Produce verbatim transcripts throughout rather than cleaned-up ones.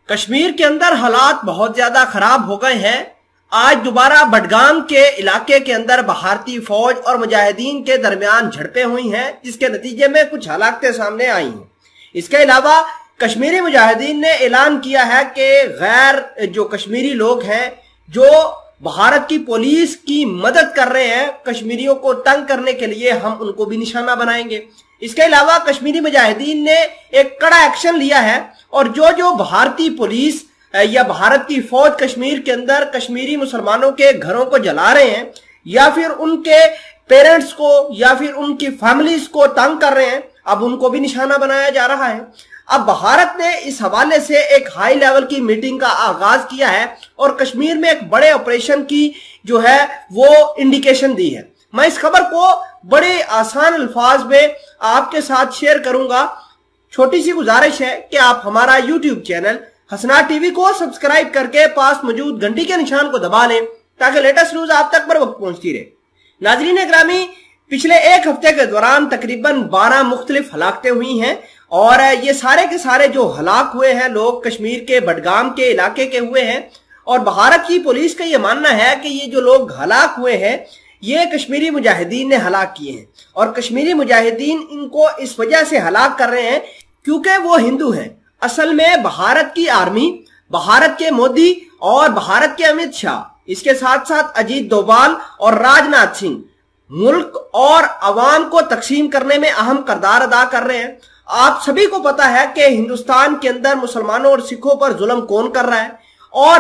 کشمیر کے اندر حالات بہت زیادہ خراب ہو گئے ہیں۔ آج دوبارہ بڈگام کے علاقے کے اندر بھارتی فوج اور مجاہدین کے درمیان جھڑپیں ہوئی ہیں، جس کے نتیجے میں کچھ ہلاکتیں سامنے آئی ہیں۔ اس کے علاوہ کشمیری مجاہدین نے اعلان کیا ہے کہ غیر جو کشمیری لوگ ہیں جو بھارت کی پولیس کی مدد کر رہے ہیں کشمیریوں کو تنگ کرنے کے لیے، ہم ان کو بھی نشانہ بنائیں گے۔ اس کے علاوہ کشمیری مجاہدین نے ایک کڑا ایکشن لیا ہے اور جو جو بھارتی پولیس یا بھارت کی فوج کشمیر کے اندر کشمیری مسلمانوں کے گھروں کو جلا رہے ہیں یا پھر ان کے پیرنٹس کو یا پھر ان کی فیملیز کو تنگ کر رہے ہیں، اب ان کو بھی نشانہ بنایا جا رہا ہے۔ اب بھارت نے اس حوالے سے ایک ہائی لیول کی میٹنگ کا آغاز کیا ہے اور کشمیر میں ایک بڑے آپریشن کی جو ہے وہ انڈیکیشن دی ہے۔ میں اس خبر کو بڑے آسان الفاظ میں آپ کے ساتھ شیئر کروں گا۔ چھوٹی سی گزارش ہے کہ آپ ہمارا YouTube channel Hasnat T V کو سبسکرائب کر کے پاس موجود گھنٹی کے نشان کو دبا لیں تاکہ لیٹسٹ نیوز آپ تک بر وقت پہنچتی رہے۔ ناظرین اکرامی، پچھلے ایک ہفتے کے دوران تقریباً بارہ مختلف ہلاکتیں ہوئی ہیں اور یہ سارے کے سارے جو ہلاک ہوئے ہیں لوگ کشمیر کے بڈگام کے علاقے کے ہوئے ہیں، اور بھارت کی پولیس کا یہ ماننا ہے کہ یہ جو لوگ ہلاک ہوئے ہیں یہ کشمیری مجاہدین نے ہلاک کیے ہیں، اور کشمیری مجاہدین ان کو اس وجہ سے ہلاک کر رہے ہیں کیونکہ وہ ہندو ہیں۔ اصل میں بھارت کی آرمی، بھارت کے مودی اور بھارت کے امت شاہ، اس کے ساتھ ساتھ اجیت دوبال اور راج ناتھ سنگھ ملک اور عوام کو تقسیم کرنے میں اہم کردار ادا کر رہے ہیں۔ آپ سبھی کو پتا ہے کہ ہندوستان کے اندر مسلمانوں اور سکھوں پر ظلم کون کر رہا ہے اور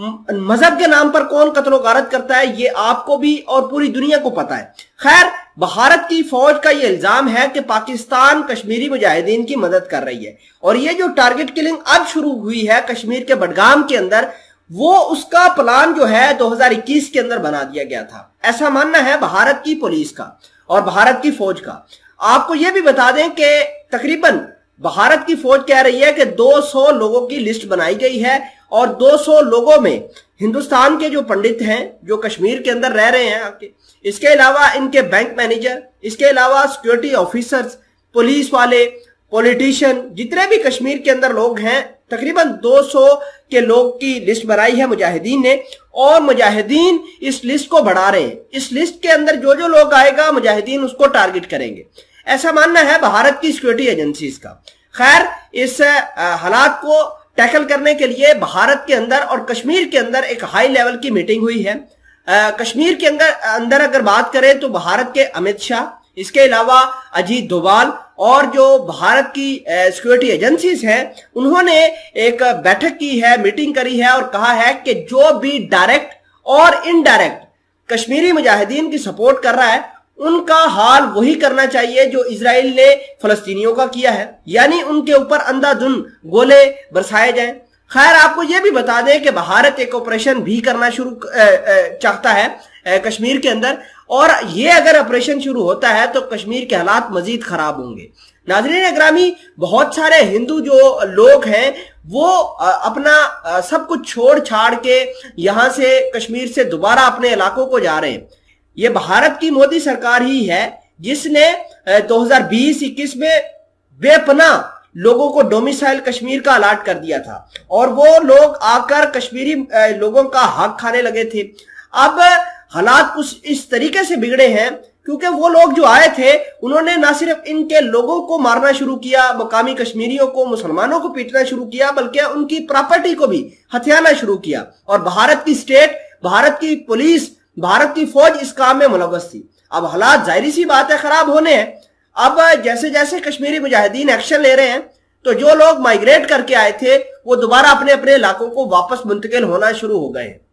مذہب کے نام پر کون قتل و غارت کرتا ہے، یہ آپ کو بھی اور پوری دنیا کو پتا ہے۔ خیر، بھارت کی فوج کا یہ الزام ہے کہ پاکستان کشمیری مجاہدین کی مدد کر رہی ہے، اور یہ جو ٹارگٹ کلنگ اب شروع ہوئی ہے کشمیر کے بڈگام کے اندر، وہ اس کا پلان جو ہے دو ہزار اکیس کے اندر بنا دیا گیا تھا، ایسا ماننا ہے بھارت کی پولیس کا اور بھارت کی فوج کا۔ آپ کو یہ بھی بتا دیں کہ تقریباً بھارت کی فوج کہہ رہی ہے کہ دو سو لوگوں کی لسٹ بنائی گئی ہے، اور دو سو لوگوں میں ہندوستان کے جو پنڈت ہیں جو کشمیر کے اندر رہ رہے ہیں، اس کے علاوہ ان کے بینک مینیجر، اس کے علاوہ سیکیورٹی آفیسرز، پولیس والے، پولیٹیشین، جتنے بھی کشمیر کے اندر لوگ ہیں، تقریباً دو سو کے لوگ کی لسٹ بنائی ہے مجاہدین نے، اور مجاہدین اس لسٹ کو بڑھا رہے ہیں۔ اس لسٹ کے اندر جو جو لوگ آئے گا مجاہدین اس کو ٹارگٹ کریں گے، ایسا ماننا ہے بھارت کی سیکیورٹی ایجنسیز کا۔ خیر، اس حالات کو ٹیکل کرنے کے لیے بھارت کے اندر اور کشمیر کے اندر ایک ہائی لیول کی میٹنگ ہوئی ہے۔ کشمیر کے اندر اندر اگر بات کریں تو بھارت کے امت شاہ، اس کے علاوہ اجیت دوبال اور جو بھارت کی سیکیورٹی ایجنسیز ہیں، انہوں نے ایک بیٹھک کی ہے، میٹنگ کری ہے اور کہا ہے کہ جو بھی ڈائریکٹ اور انڈائریکٹ کشمیری مجاہدین کی سپورٹ کر رہا ہے ان کا حال وہی کرنا چاہیے جو اسرائیل نے فلسطینیوں کا کیا ہے، یعنی ان کے اوپر اندھا دھند گولے برسائے جائیں۔ خیر، آپ کو یہ بھی بتا دیں کہ بھارت ایک آپریشن بھی کرنا شروع چاہتا ہے کشمیر کے اندر، اور یہ اگر آپریشن شروع ہوتا ہے تو کشمیر کے حالات مزید خراب ہوں گے۔ ناظرین اکرامی، بہت سارے ہندو جو لوگ ہیں وہ اپنا سب کچھ چھوڑ چھاڑ کے یہاں سے کشمیر سے دوبارہ اپنے علاقوں کو جا رہے ہیں۔ یہ بھارت کی مودی سرکار ہی ہے جس نے دو ہزار بیس اکیس میں بے پناہ لوگوں کو ڈومیسائل کشمیر کا الاٹ کر دیا تھا، اور وہ لوگ آ کر کشمیری لوگوں کا حق کھانے لگے تھے۔ اب حالات اس طریقے سے بگڑے ہیں کیونکہ وہ لوگ جو آئے تھے انہوں نے نہ صرف ان کے لوگوں کو مارنا شروع کیا، مقامی کشمیریوں کو، مسلمانوں کو پیٹنا شروع کیا، بلکہ ان کی پراپرٹی کو بھی ہتھیانا شروع کیا، اور بھارت کی سٹیٹ، بھارت کی پولیس، بھارت کی فوج اس کام میں ملوث تھی۔ اب حالات ظاہری سی بات ہے خراب ہونے ہیں۔ اب جیسے جیسے کشمیری مجاہدین ایکشن لے رہے ہیں تو جو لوگ مائیگریٹ کر کے آئے تھے وہ دوبارہ اپنے اپنے علاقوں کو واپس منتقل ہونا شروع ہو گئے ہیں۔